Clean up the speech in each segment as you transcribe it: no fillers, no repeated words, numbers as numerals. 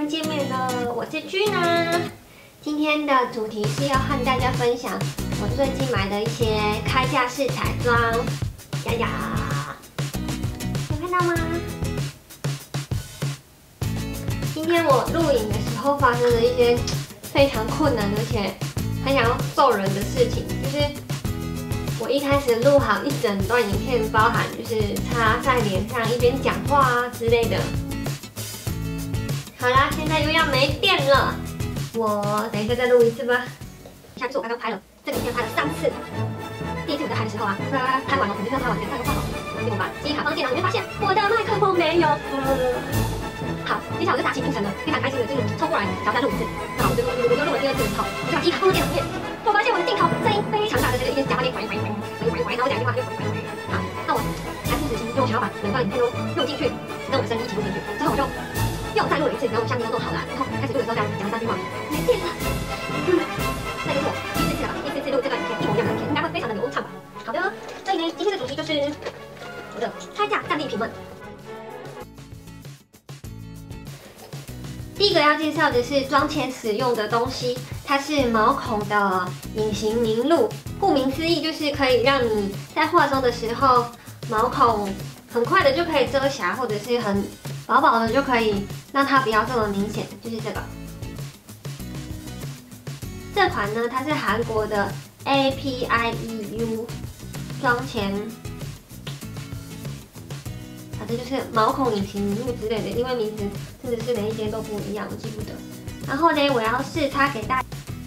又见面了，我是Gina。今天的主题是要和大家分享我最近买的一些开架式彩妆。呀呀，有看到吗？今天我录影的时候发生了一些非常困难而且很想要揍人的事情，就是我一开始录好一整段影片，包含就是擦在脸上一边讲话啊之类的。好啦，现在又要没电了，我等一下再录一次吧。以下就是我刚刚拍了这个影片，拍了3次。第一次我在拍的时候啊，拍完了，肯定是要拍完全拍都放好，结果把记忆卡放电脑里面，发现我的麦克风没有了。好，接下来我就打起精神了，非常开心的就是冲过来，想要再录一次。那我就录了第2次之后，我就把记忆卡放到电脑里面，我发现我的镜头声音非常大的，就是一边讲话一边然后我讲一句话就好，那我还不死心，因为我想要把整段影片都用进去，跟我的声音一起录进去。之后我就又再录了一次，然后我相机都弄好了，然后开始录的时候这样讲了3句话，没电了。那就是我第4次了吧，第4次录这段影片，一模一样的影片，应该会非常的流畅吧。好的，所以呢，今天的主题就是我的开架战利品们。第一个要介绍的是妆前使用的东西，它是毛孔的隐形凝露。顾名思义，就是可以让你在化妆的时候，毛孔很快的就可以遮瑕，或者是很薄薄的就可以让它不要这么明显，就是这个。这款呢，它是韩国的 APIEU 妆前。这就是毛孔隐形凝露之类的，因为名字真的是每一间都不一样，我记不得。然后呢，我要试擦给大家。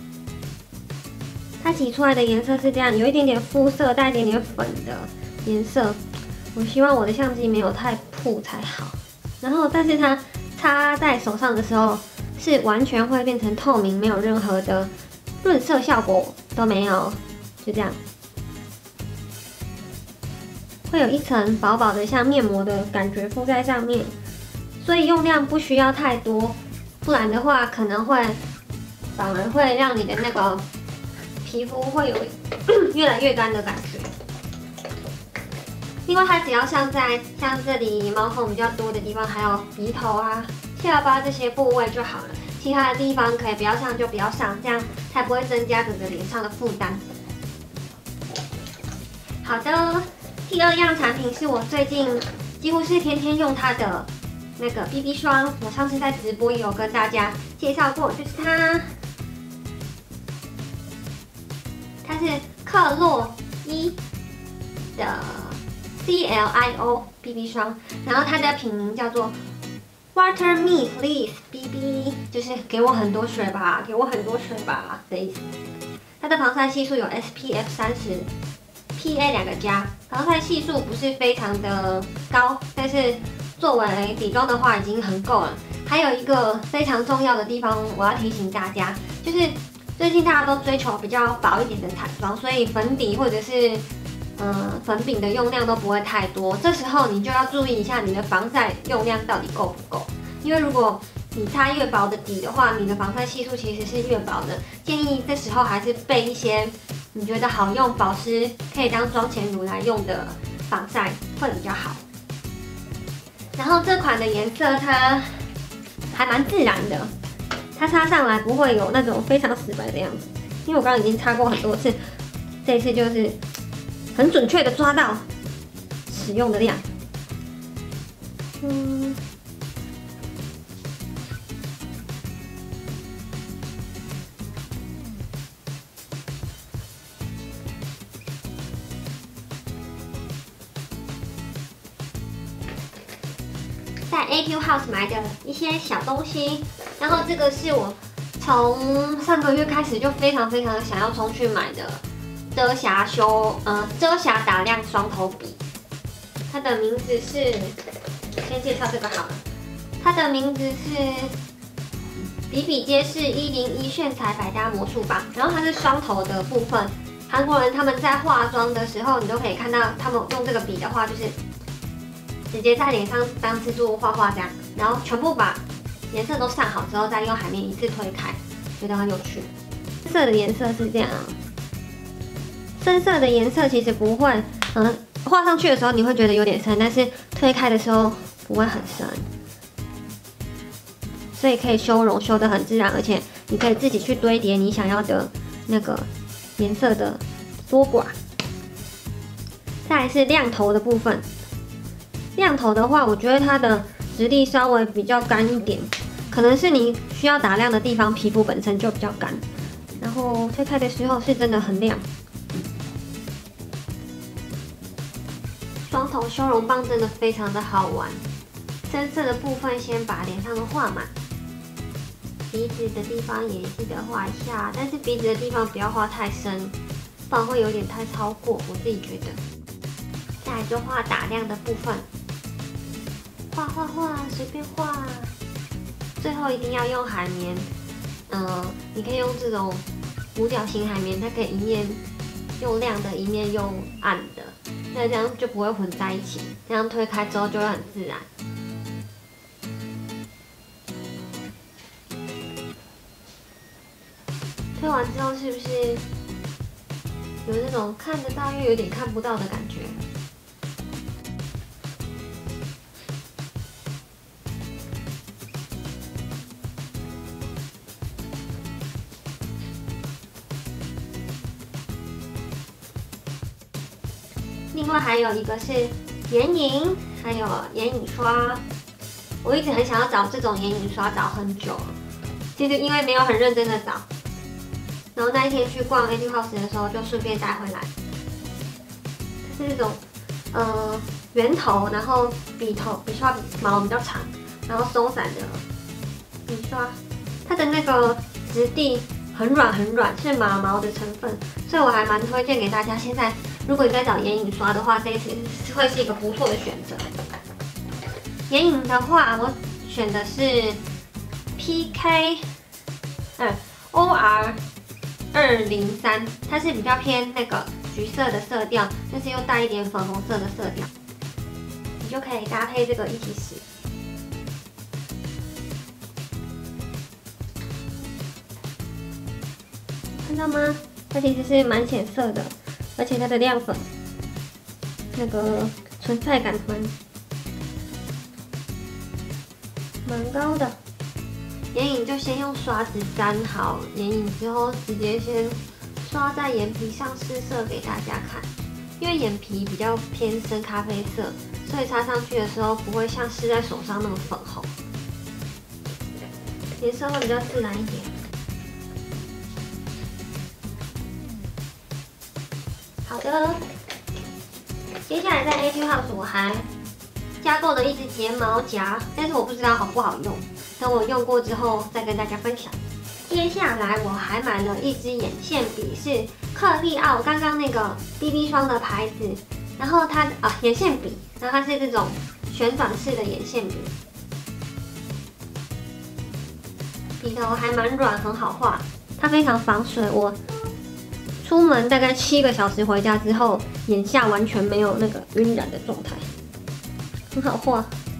它挤出来的颜色是这样，有一点点肤色，带一点点粉的颜色。我希望我的相机没有太曝才好。然后，但是它擦在手上的时候是完全会变成透明，没有任何的润色效果都没有，就这样。会有一层薄薄的像面膜的感觉敷在上面，所以用量不需要太多，不然的话可能会反而会让你的那个皮肤会有越来越干的感觉。另外，它只要像这里毛孔比较多的地方，还有鼻头啊、下巴这些部位就好了，其他的地方可以不要上就不要上，这样才不会增加整个脸上的负担。好的。第2样产品是我最近几乎是天天用它的那个 BB 霜，我上次在直播也有跟大家介绍过，就是它是克洛伊的 CLIO BB 霜，然后它的品名叫做 Water Me Please BB， 就是给我很多水吧，给我很多水吧的意思。它的防晒系数有 SPF 30。PA 2个加，防晒系数不是非常的高，但是作为底妆的话已经很够了。还有一个非常重要的地方，我要提醒大家，就是最近大家都追求比较薄一点的彩妆，所以粉底或者是粉饼的用量都不会太多。这时候你就要注意一下你的防晒用量到底够不够，因为如果你擦越薄的底的话，你的防晒系数其实是越薄的。建议这时候还是备一些你觉得好用、保湿可以当妆前乳来用的防晒会比较好。然后这款的颜色它还蛮自然的，它擦上来不会有那种非常死白的样子。因为我刚刚已经擦过很多次，这一次就是很准确的抓到使用的量。在 AQ House 买的一些小东西，然后这个是我从上个月开始就非常想要冲去买的遮瑕打亮双头笔。它的名字是，先介绍这个好了，它的名字是比比皆是101炫彩百搭魔术棒，然后它是双头的部分。韩国人他们在化妆的时候，你都可以看到他们用这个笔的话，就是直接在脸上当蜘蛛画画这样，然后全部把颜色都上好之后，再用海绵一次推开，觉得很有趣。深色的颜色是这样，深色的颜色其实不会，画上去的时候你会觉得有点深，但是推开的时候不会很深。 所以可以修容修得很自然，而且你可以自己去堆叠你想要的那个颜色的缩寡。再来是亮头的部分，亮头的话，我觉得它的质地稍微比较干一点，可能是你需要打亮的地方皮肤本身就比较干，然后推开的时候是真的很亮。双头修容棒真的非常的好玩，深色的部分先把脸上的画满，鼻子的地方也记得画一下，但是鼻子的地方不要画太深，不然会有点太超过，我自己觉得。再来就画打亮的部分，画，随便画。最后一定要用海绵，你可以用这种五角形海绵，它可以一面用亮的，一面用暗的。那这样就不会混在一起，这样推开之后就会很自然。推完之后是不是有那种看得到又有点看不到的感觉？另外还有一个是眼影，还有眼影刷。我一直很想要找这种眼影刷，找很久了。其实因为没有很认真的找，然后那一天去逛 Etude House 的时候，就顺便带回来。是那种圆头，然后笔刷毛比较长，然后松散的笔刷，它的那个质地很软，是马毛的成分，所以我还蛮推荐给大家。现在如果你在找眼影刷的话，这一次会是一个不错的选择。眼影的话，我选的是 PK OR 203，它是比较偏那个橘色的色调，但是又带一点粉红色的色调，你就可以搭配这个一起使。看到吗？它其实是蛮显色的，而且它的亮粉那个存在感蛮高的。眼影就先用刷子沾好眼影之后，直接先刷在眼皮上试色给大家看。因为眼皮比较偏深咖啡色，所以擦上去的时候不会像试在手上那么粉红，颜色会比较自然一点。好的，接下来在 Etude House 我还加购了一支睫毛夹，但是我不知道好不好用，等我用过之后再跟大家分享。接下来我还买了一支眼线笔，是克利奥刚刚那个 BB 霜的牌子，然后它眼线笔，然后它是这种旋转式的眼线笔，笔头还蛮软，很好画，它非常防水。我出门大概7个小时回家之后，眼下完全没有那个晕染的状态，很好画。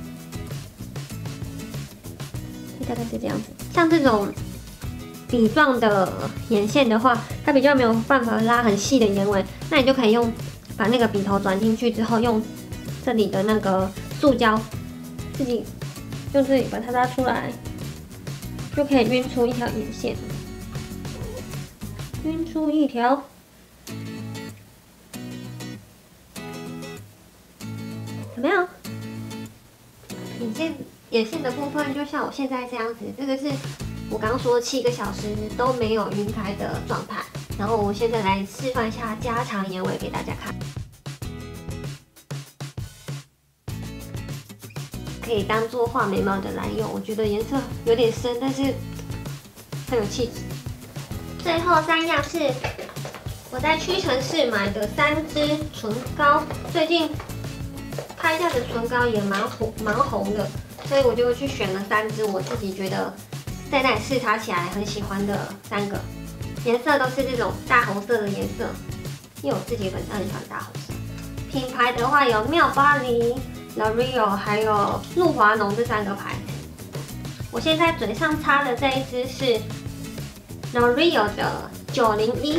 大概是这样子。像这种笔状的眼线的话，它比较没有办法拉很细的眼尾，那你就可以把那个笔头转进去之后，用这里的那个塑胶，自己用这里把它拉出来，就可以晕出一条眼线。晕出一条，怎么样？眼线的部分就像我现在这样子，这个是我刚刚说7个小时都没有晕开的状态。然后我现在来示范一下加长眼尾给大家看，可以当做画眉毛的来用。我觉得颜色有点深，但是很有气质。最后3样是我在屈臣氏买的3支唇膏，最近开价的唇膏也蛮红的，所以我就去选了3支我自己觉得在那里试擦起来很喜欢的3个，颜色都是这种大红色的颜色，因为我自己本身很喜欢大红色。品牌的话有妙巴黎、L'Oreal 还有露华浓这3个牌子。我现在嘴上擦的这一支是L'Oreal 的901，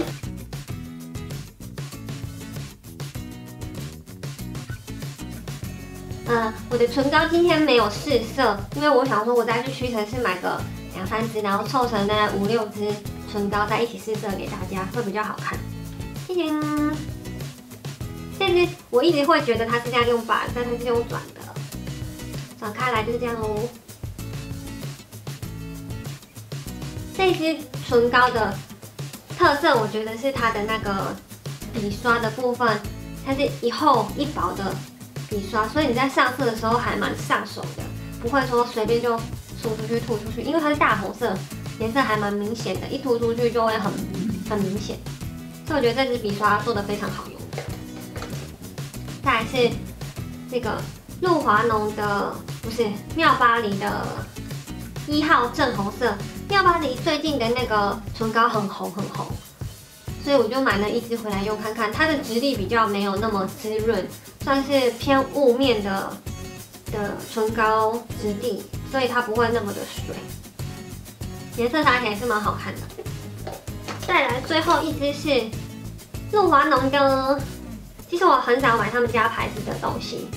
我的唇膏今天没有试色，因为我想说我再去屈臣氏买个2、3支，然后凑成大概5、6支唇膏再一起试色给大家，会比较好看。谢谢。这支我一直会觉得它是这样用把，但它是用转的，转开来就是这样哦。这支唇膏的特色，我觉得是它的那个笔刷的部分，它是一厚一薄的笔刷，所以你在上色的时候还蛮上手的，不会说随便就输出去、吐出去，因为它是大红色，颜色还蛮明显的，一涂出去就会很明显，所以我觉得这支笔刷做的非常好用。再来是这个露华浓的，不是妙巴黎的1号正红色。妙巴黎最近的那个唇膏很红，所以我就买了一支回来用看看。它的质地比较没有那么滋润，算是偏雾面的唇膏质地，所以它不会那么的水。颜色搭起来是蛮好看的。再来最后一支是露华浓的。其实我很少买他们家牌子的东西，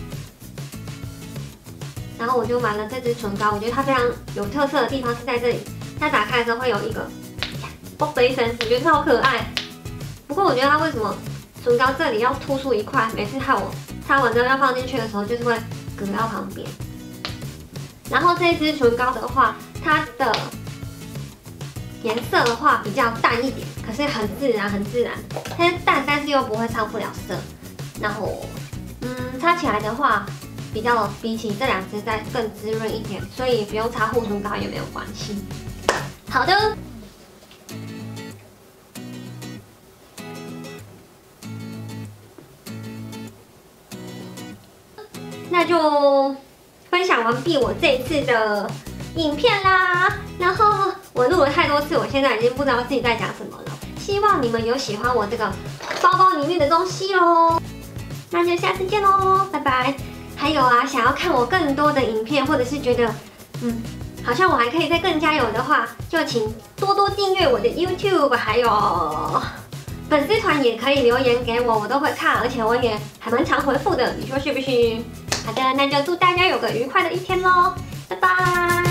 然后我就买了这支唇膏。我觉得它非常有特色的地方是在这里，它打开的时候会有一个啵的一声，我觉得超可爱。不过我觉得它为什么唇膏这里要突出一块，每次害我擦完之后要放进去的时候，就是会隔到旁边。然后这支唇膏的话，它的颜色的话比较淡一点，可是很自然，它是淡，但是又不会上不了色。然后，擦起来的话，比起这2支再更滋润一点，所以不用擦护唇膏也没有关系。好的，那就分享完毕我这一次的影片啦。然后我录了太多次，我现在已经不知道自己在讲什么了。希望你们有喜欢我这个包包里面的东西哦。那就下次见喽，拜拜。还有啊，想要看我更多的影片，或者是觉得好像我还可以再更加油的话，就请多多订阅我的 YouTube， 还有粉丝团也可以留言给我，我都会看，而且我也还蛮常回复的，你说是不是？好的，那就祝大家有个愉快的一天喽，拜拜。